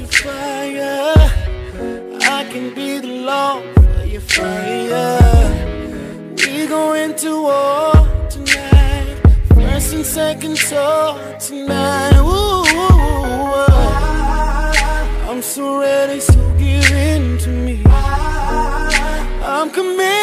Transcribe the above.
your fire. I can be the love for your fire. We go into war tonight, first and second soul tonight. Ooh, I'm so ready, so give in to me. I'm committed.